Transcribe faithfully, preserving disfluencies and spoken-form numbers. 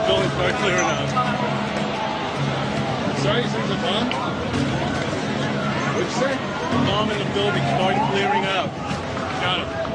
building start clearing out. Sorry, you said the bomb? What'd you say? The bomb in the building start clearing out. Got it.